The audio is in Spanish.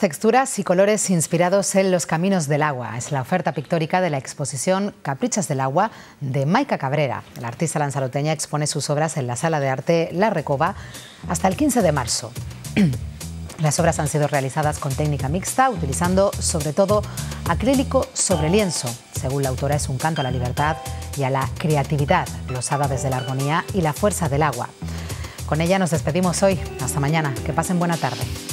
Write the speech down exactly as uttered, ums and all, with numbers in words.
texturas y colores inspirados en los caminos del agua. Es la oferta pictórica de la exposición Caprichas del Agua de Maica Cabrera. La artista lanzaroteña expone sus obras en la Sala de Arte La Recoba hasta el quince de marzo. Las obras han sido realizadas con técnica mixta, utilizando sobre todo acrílico sobre lienzo. Según la autora, es un canto a la libertad y a la creatividad, glosada desde la armonía y la fuerza del agua. Con ella nos despedimos hoy. Hasta mañana. Que pasen buena tarde.